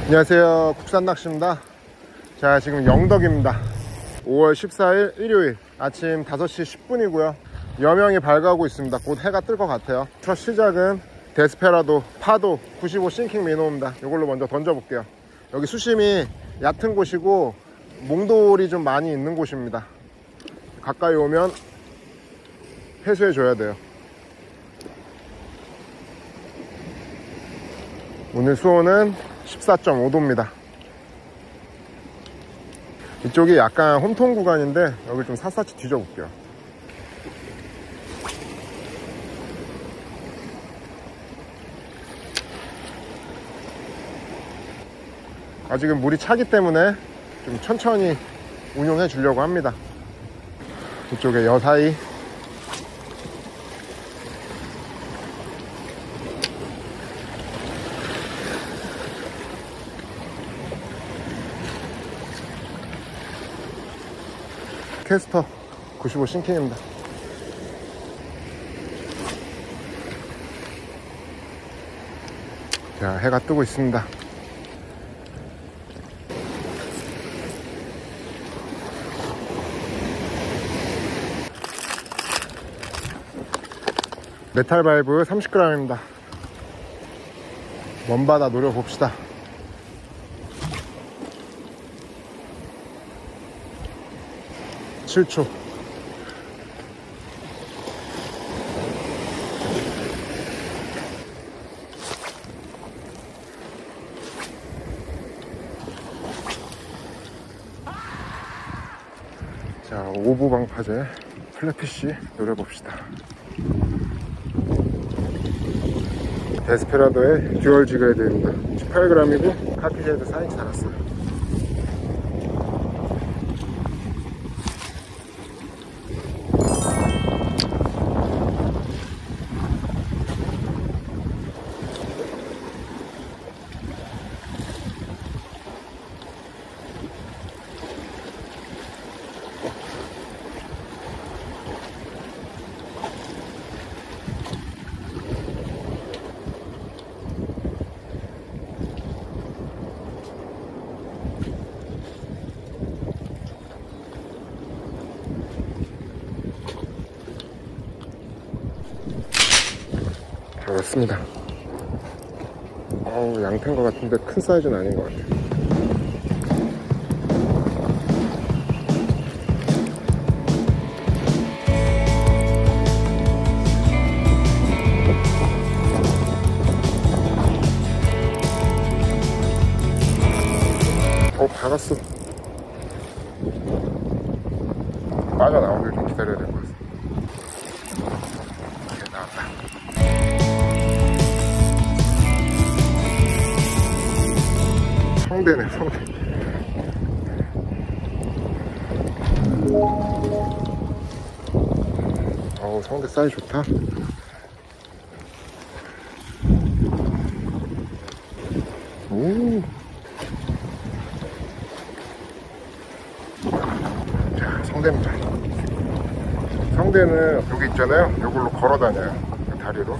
안녕하세요, 국산낚시입니다. 자, 지금 영덕입니다. 5월 14일 일요일 아침 5시 10분이고요 여명이 밝아오고 있습니다. 곧 해가 뜰 것 같아요. 첫 시작은 데스페라도 파도 95 싱킹 미노입니다. 이걸로 먼저 던져볼게요. 여기 수심이 얕은 곳이고 몽돌이 좀 많이 있는 곳입니다. 가까이 오면 회수해 줘야 돼요. 오늘 수온은 14.5도입니다 이쪽이 약간 홈통 구간인데 여기 좀 샅샅이 뒤져볼게요. 아직은 물이 차기 때문에 좀 천천히 운용해 주려고 합니다. 이쪽에 여사이 캐스터 95 싱킹입니다. 자, 해가 뜨고 있습니다. 메탈 발브 30g입니다. 먼바다 노려봅시다. (7초) 자, 오부 방파제 플랫피쉬 노려봅시다. 데스페라도의 듀얼 지그헤드입니다. 18g이고 카피제드 4인치 달았어요. 왔습니다. 양태인 것 같은데 큰 사이즈는 아닌 것 같아요. 박았어. 빠져나오길 좀 기다려야 될 것 같아. 오케이, 나왔다. 성대네, 성대. 성대 사이즈 좋다. 오. 자, 성대입니다. 성대는 여기 있잖아요. 이걸로 걸어 다녀요. 다리로.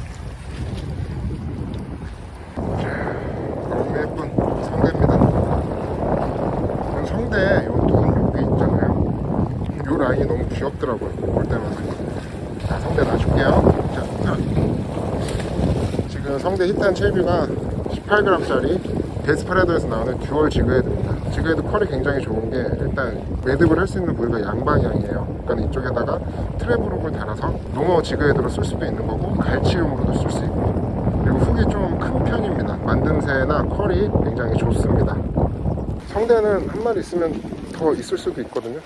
자, 너무 예쁜 성대입니다. 성대 요 눈 여기 있잖아요. 요 라인이 너무 귀엽더라고요. 볼 때마다. 자, 성대 놔줄게요. 자, 지금 성대 히트한 첼비가 18g짜리 데스페라도에서 나오는 듀얼 지그헤드입니다. 지그헤드 컬이 굉장히 좋은 게 일단 매듭을 할 수 있는 부위가 양방향이에요. 그러니까 이쪽에다가 트랩으로 달아서 농어 지그헤드로 쓸 수도 있는 거고 갈치용으로도 쓸 수 있고, 그리고 훅이 좀 큰 편입니다. 만듦새나 컬이 굉장히 좋습니다. 성대는 한 마리 있으면 더 있을 수도 있거든요.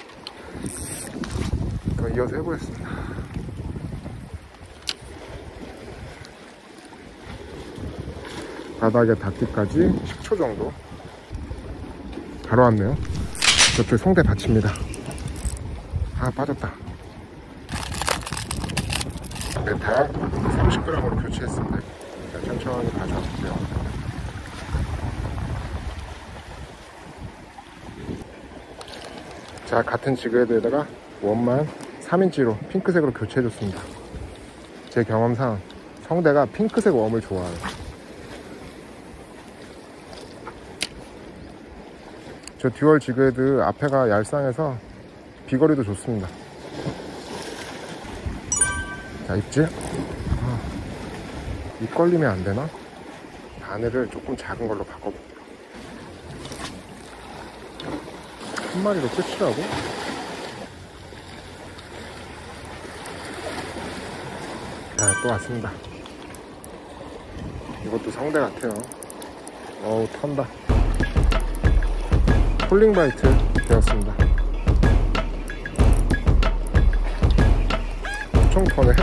더 이어서 해보겠습니다. 바닥에 닿기까지 10초 정도. 바로 왔네요. 저쪽 성대 받칩니다. 빠졌다. 메탈 30g으로 교체했습니다. 자, 천천히 가져와볼게요. 자, 같은 지그헤드에다가 원만 3인치로 핑크색으로 교체해줬습니다. 제 경험상 성대가 핑크색 웜을 좋아해요. 저 듀얼 지그헤드 앞에가 얄쌍해서 비거리도 좋습니다. 자, 입질. 입 걸리면 안 되나? 바늘을 조금 작은 걸로 바꿔볼게요. 한 마리로 끝이라고? 자, 또 왔습니다. 이것도 성대 같아요. 어우, 턴다. 폴링바이트 되었습니다. 엄청 터네.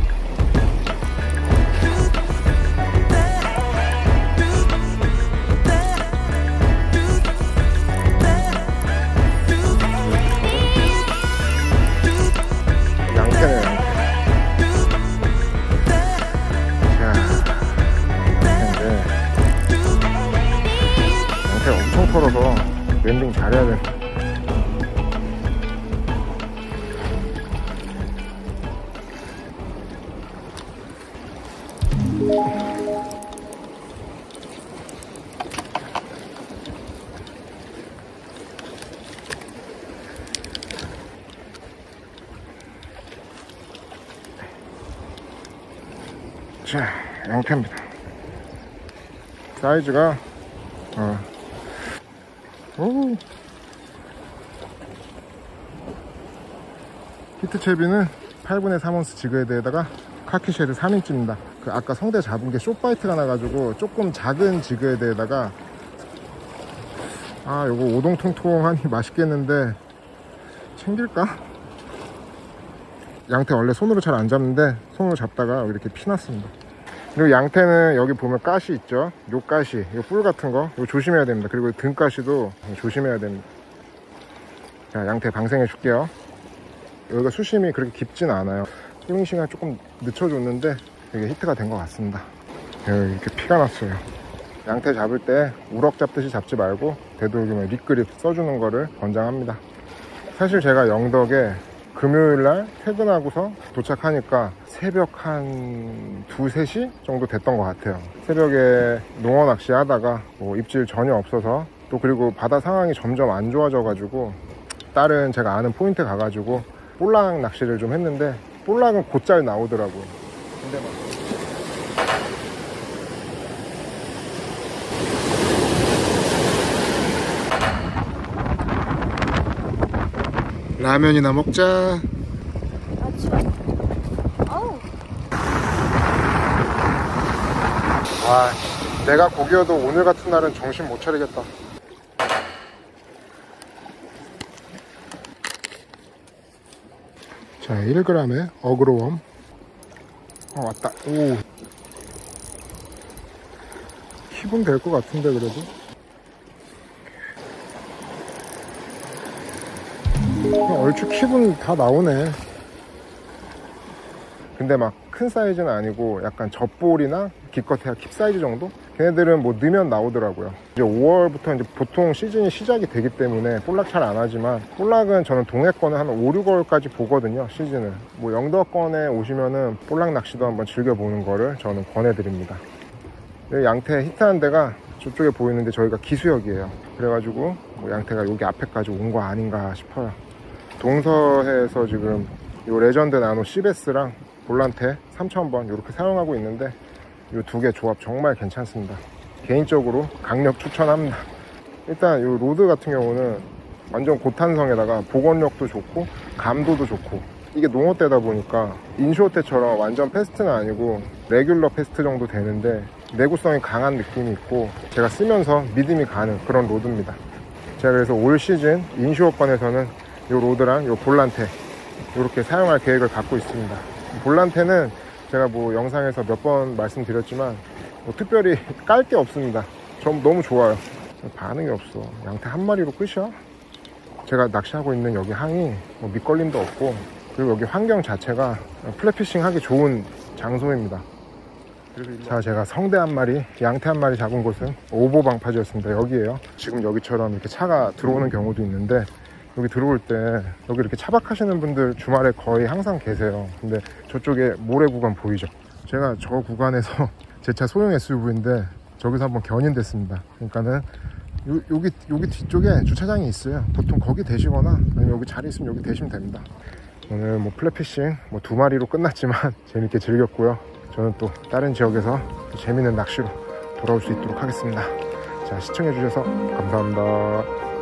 양태네, 양태. 자, 양태 엄청 털어서 랜딩 잘해야 돼. 자, 양태입니다. 사이즈가 오. 히트 채비는 8분의 3온스 지그헤드에다가 카키쉘을 3인치입니다. 그 아까 성대 잡은 게 숏바이트가 나가지고 조금 작은 지그헤드에다가 요거 오동통통하니 맛있겠는데 챙길까? 양태 원래 손으로 잘 안 잡는데 손으로 잡다가 이렇게 피났습니다. 그리고 양태는 여기 보면 가시 있죠. 요 가시, 요 뿔 같은 거 이거 조심해야 됩니다. 그리고 등 가시도 조심해야 됩니다. 자, 양태 방생해 줄게요. 여기가 수심이 그렇게 깊진 않아요. 힐링 시간 조금 늦춰줬는데 되게 히트가 된 것 같습니다. 여기 이렇게 피가 났어요. 양태 잡을 때 우럭 잡듯이 잡지 말고 되도록이면 립그립 써주는 거를 권장합니다. 사실 제가 영덕에 금요일날 퇴근하고서 도착하니까 새벽 한 2, 3시 정도 됐던 것 같아요. 새벽에 농어 낚시 하다가 뭐 입질 전혀 없어서 또 그리고 바다 상황이 점점 안 좋아져 가지고 다른 제가 아는 포인트 가가지고 볼락 낚시를 좀 했는데 볼락은 곧잘 나오더라고요. 근데 라면이나 먹자. 와, 내가 고기여도 오늘 같은 날은 정신 못 차리겠다. 자, 1g의 어그로웜. 왔다. 오, 킵은 될 것 같은데 그래도. 얼추 킵은 다 나오네. 근데 막 큰 사이즈는 아니고 약간 젖볼이나 기껏해야 킵 사이즈 정도? 걔네들은 뭐 넣으면 나오더라고요. 이제 5월부터 이제 보통 시즌이 시작이 되기 때문에 볼락 잘 안 하지만 볼락은 저는 동해권에 한 5, 6월까지 보거든요, 시즌을. 뭐 영덕권에 오시면은 볼락 낚시도 한번 즐겨보는 거를 저는 권해드립니다. 여기 양태 히트한 데가 저쪽에 보이는데 저희가 기수역이에요. 그래가지고 뭐 양태가 여기 앞에까지 온 거 아닌가 싶어요. 동서해에서 지금 요 레전드 나노 시베스랑 볼란테 3000번 이렇게 사용하고 있는데 이 두 개 조합 정말 괜찮습니다. 개인적으로 강력 추천합니다. 일단 이 로드 같은 경우는 완전 고탄성에다가 복원력도 좋고 감도도 좋고, 이게 농어 때다 보니까 인쇼 때처럼 완전 패스트는 아니고 레귤러 패스트 정도 되는데 내구성이 강한 느낌이 있고 제가 쓰면서 믿음이 가는 그런 로드입니다. 제가 그래서 올 시즌 인쇼어권에서는 이 로드랑 이 볼란테 이렇게 사용할 계획을 갖고 있습니다. 볼란테는 제가 뭐 영상에서 몇 번 말씀드렸지만 뭐 특별히 깔 게 없습니다. 전 너무 좋아요. 반응이 없어. 양태 한 마리로 끝이야. 제가 낚시하고 있는 여기 항이 뭐 밑걸림도 없고, 그리고 여기 환경 자체가 플랫피싱 하기 좋은 장소입니다. 자, 제가 성대 한 마리, 양태 한 마리 잡은 곳은 오보방파제였습니다. 여기에요. 지금 여기처럼 이렇게 차가 들어오는 경우도 있는데 여기 들어올 때 여기 이렇게 차박하시는 분들 주말에 거의 항상 계세요. 근데 저쪽에 모래 구간 보이죠? 제가 저 구간에서 제 차 소형 SUV인데 저기서 한번 견인됐습니다. 그러니까는 여기 뒤쪽에 주차장이 있어요. 보통 거기 대시거나 아니면 여기 자리 있으면 여기 대시면 됩니다. 오늘 뭐 플랫피싱 뭐 2마리로 끝났지만 재밌게 즐겼고요. 저는 또 다른 지역에서 또 재밌는 낚시로 돌아올 수 있도록 하겠습니다. 자, 시청해 주셔서 감사합니다.